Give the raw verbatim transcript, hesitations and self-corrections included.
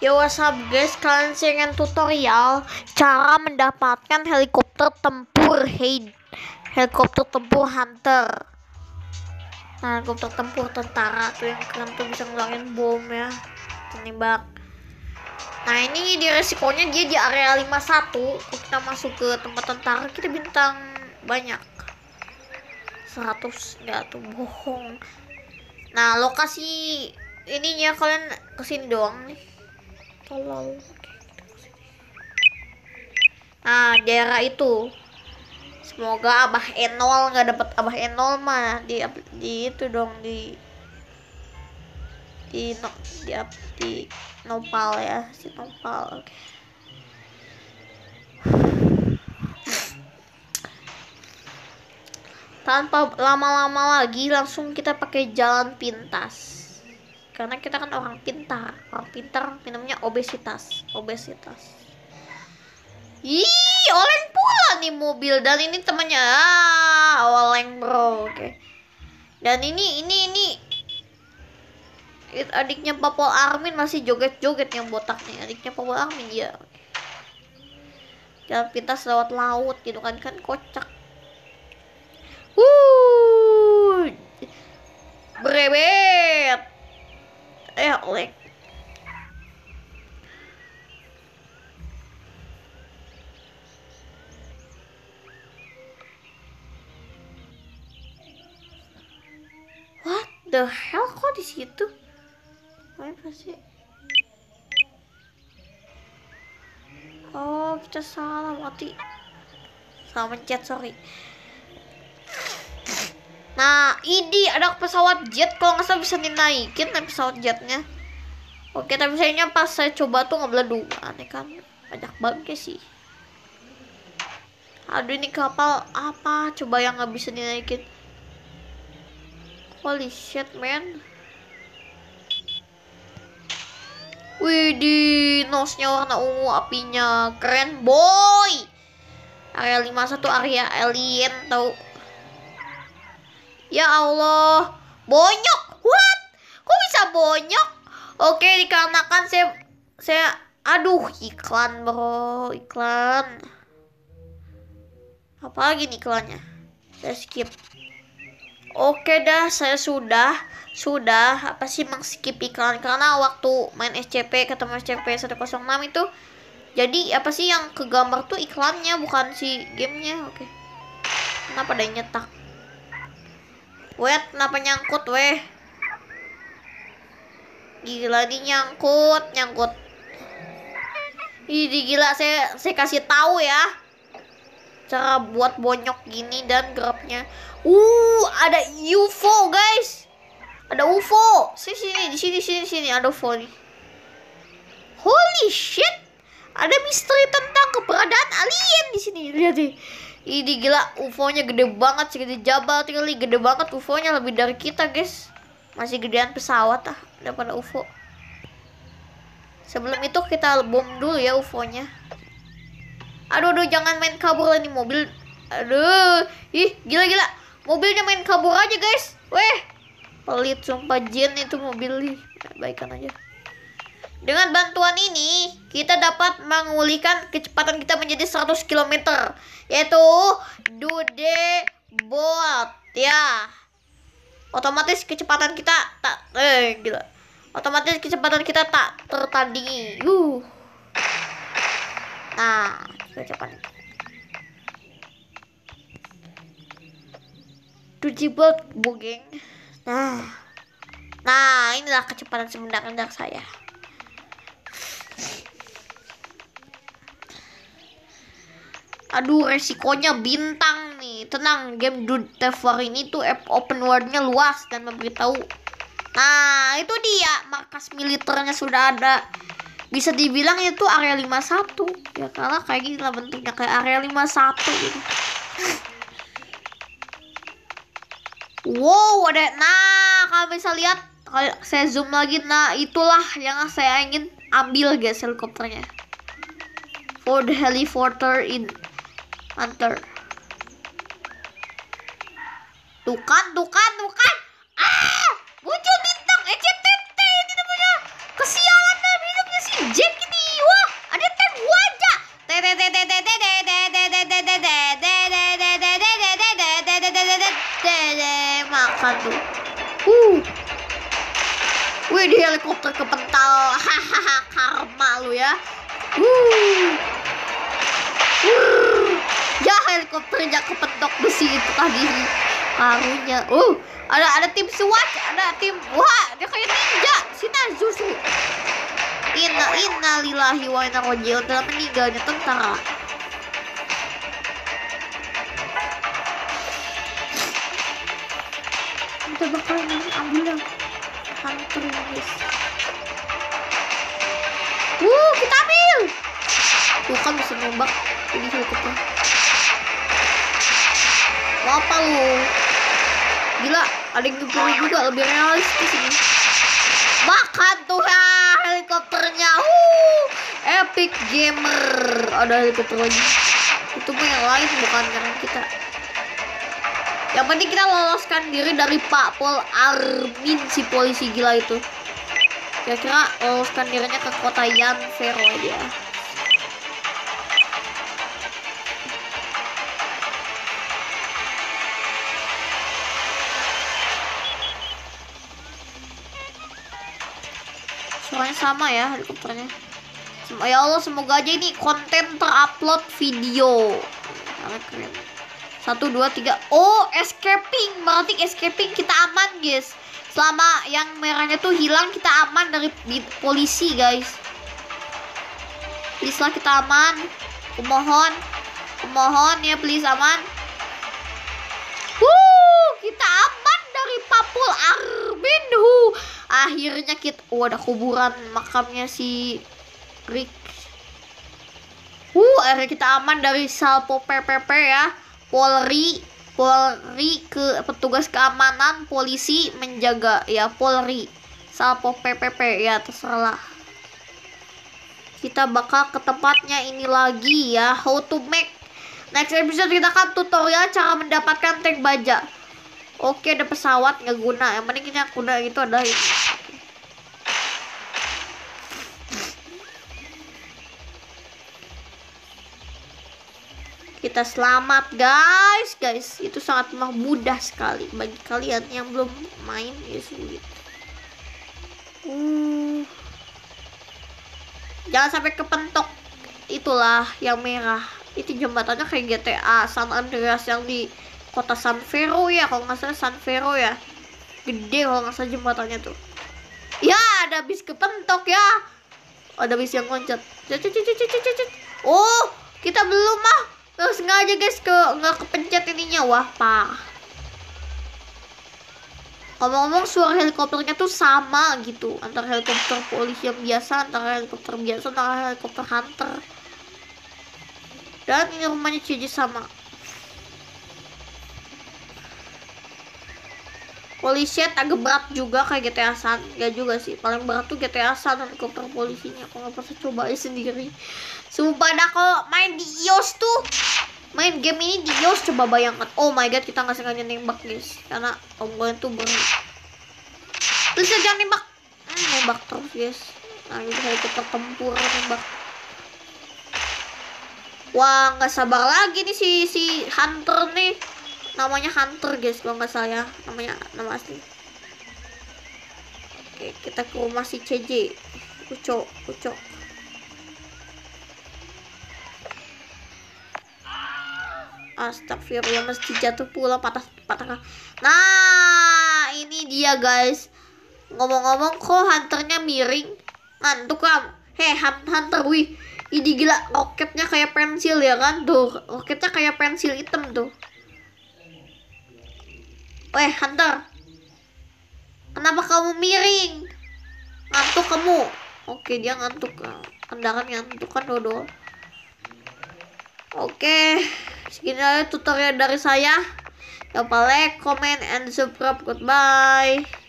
Yo, what's up guys, kalian ingin tutorial cara mendapatkan helikopter tempur Hei helikopter tempur Hunter. Nah, helikopter tempur tentara tuh yang keren tuh, bisa ngeluarin bom ya, penembak. Nah, ini di resikonya dia di area lima puluh satu. Kalau kita masuk ke tempat tentara, kita bintang banyak seratus, enggak tuh, bohong. Nah, lokasi ininya kalian kesini doang nih. Tolol. Nah, daerah itu. Semoga Abah Enol nggak dapat Abah Enol mah di di itu dong di di no, di, di Nopal ya, si Nopal. Oke. Tanpa lama-lama lagi langsung kita pakai jalan pintas. Karena kita kan orang pintar, orang pintar minumnya obesitas, obesitas. Ih, oleng pula nih mobil, dan ini temannya, ah, oleng bro, oke. Dan ini, ini, ini, adiknya Papol Armin masih joget-joget yang botak nih, adiknya Papol Armin ya. Jalan pintas lewat laut, gitu kan, kan kocak. Wuh, berebet. Eh, oleng. What the hell, kok di situ? Apa sih? Oh, kita salah mati. Salah mencet, sorry. Nah, ini ada pesawat jet, kalau nggak salah bisa dinaikin nih pesawat jetnya. Oke, tapi sayangnya pas saya coba tuh nggak beleduk. Aneh kan, banyak banget sih. Aduh, ini kapal apa? Coba yang nggak bisa dinaikin. Holy shit, man. Widih, nosnya warna ungu, apinya keren, boy. Area lima puluh satu area alien tau. Ya Allah, bonyok. What? Kok bisa bonyok? Oke, dikarenakan saya saya aduh, iklan bro, iklan. Apalagi nih iklannya? Saya skip. Oke dah, saya sudah sudah apa sih meng-skip iklan, karena waktu main S C P ketemu S C P seratus enam itu jadi apa sih yang kegambar tuh iklannya, bukan si gamenya. Oke. Kenapa ada yang nyetak? Wait, kenapa nyangkut weh? Gila, di nyangkut, nyangkut. Ih, gila, saya saya kasih tahu ya cara buat bonyok gini dan geraknya. Uh, ada U F O, guys. Ada U F O. Sini sini, di sini sini sini ada U F O nih. Holy shit. Ada misteri tentang keberadaan alien di sini. Lihat nih. Ini gila, U F O-nya gede banget, segede Jabal tinggal, gede banget U F O-nya, lebih dari kita, guys. Masih gedean pesawat ah daripada U F O. Sebelum itu kita bom dulu ya U F O-nya. Aduh, aduh, jangan main kabur lah nih mobil. Aduh, ih, gila-gila. Mobilnya main kabur aja, guys. Weh, pelit sumpah, jin itu mobil nih. Baikkan aja. Dengan bantuan ini, kita dapat mengulihkan kecepatan kita menjadi seratus kilometer. Yaitu Dude Boat ya. Otomatis kecepatan kita tak eh gila. Otomatis kecepatan kita tak tertandingi. Uh. Nah, kecepatan. Dude Boat bugeng. Nah. Nah, inilah kecepatan sebenarnya saya. Aduh, resikonya bintang nih. Tenang, game Dude War ini tuh open world-nya luas dan memberitahu. Nah, itu dia, markas militernya sudah ada. Bisa dibilang itu area lima puluh satu. Ya, karena kayak gini lah bentuknya, kayak area lima puluh satu gitu. Wow, ada. Nah, kalau bisa lihat, kalau saya zoom lagi, nah itulah yang saya ingin ambil, guys, helikopternya. For the helicopter in Hunter. Tuh kan, tuh kan, tuh kan. Ah, muncul bintang E C T T ini namanya. Kesialan dan hidupnya si J. tabrakan tuh. Uh. Wih, di helikopter kepental. Hahaha, karma lu ya. Uh. Uh. Ya, helikopternya kepentok besi itu tadi. Karunya. Uh, ada ada tim SWAT, ada tim. Wah, dia kayak ninja. Si Nazusu. Inna inna lillahi wa inna rojiun, dalam meninggalnya tentara. Kita bakal ambil yang hunter guys. Uh, kita ambil. Tuh kan bisa nembak ini helikopter. Mau apa lu? Gila, ada yang nyupir juga, lebih realistis ini. Makan tuh ya helikopternya. Uh, epic gamer. Ada helikopter lagi. Itu mah yang lain, bukan nyerang kita. Yang penting kita loloskan diri dari Pak Pol Armin, si polisi gila itu. Kira-kira loloskan dirinya ke kota Yanfero aja. Soalnya sama ya helikopternya. Ya Allah, semoga aja ini konten terupload video. Sangat keren. Satu, dua, tiga. Oh, escaping. Berarti escaping kita aman, guys. Selama yang merahnya tuh hilang, kita aman dari polisi, guys. Please lah, kita aman. Kumohon. Kumohon ya, please aman. Wuh, kita aman dari Papul Armin. Huh. Akhirnya kita... Oh, ada kuburan makamnya si Rick. Uh, akhirnya kita aman dari Salpo P P P ya. Polri, Polri ke petugas keamanan, polisi menjaga ya, Polri, Salpo P P P ya, terserah. Kita bakal ke tempatnya ini lagi ya, how to make. Next episode kita akan tutorial cara mendapatkan tank baja. Oke, ada pesawat nggak guna, yang penting yang guna itu adalah ini. Kita selamat guys, guys itu sangat mudah sekali bagi kalian yang belum main ya, sulit. Uh. Jangan sampai kepentok itulah yang merah. Itu jembatannya kayak G T A San Andreas yang di kota San Fero ya, kalau nggak salah San Fero ya. Gede kalau nggak salah jembatannya tuh. Ya, ada bis kepentok ya. Ada bis yang loncat. Oh, kita belum mah. Nggak sengaja guys, ke nggak kepencet ininya. Wah, pak. Ngomong-ngomong, suara helikopternya tuh sama gitu, antara helikopter polisi yang biasa, antara helikopter biasa, antara helikopter hunter. Dan ini rumahnya C J sama. Polisinya agak berat juga kayak G T A San. Gak juga sih, paling berat tuh G T A San helikopter polisinya. Aku nggak pernah coba aja sendiri. Sumpah dah, kalau main di iOS tuh, main game ini di iOS, coba bayangkan. Oh my god, kita nggak sengaja nembak guys, karena tombolnya tuh ber. Terus jangan nembak, hmm, nembak terus guys. Nah ini helikopter tempur nembak. Wah, nggak sabar lagi nih si si hunter nih. Namanya Hunter guys, kalau nggak salah ya, namanya nama asli. Oke, kita ke rumah si C J. Ucok, ucok. Astagfirullah, mesti jatuh pula, patah patah. Nah, ini dia guys. Ngomong-ngomong, kok hunternya miring? Ngantuk kamu? Hei, hunter, wih, ini gila, roketnya kayak pensil ya kan? Tuh, roketnya kayak pensil hitam tuh. Weh, hunter, kenapa kamu miring? Ngantuk kamu? Oke, dia ngantuk. Kendaraan ngantuk kan, Dodo. Oke, segini aja tutorial dari saya. Jangan lupa like, comment, and subscribe. Goodbye.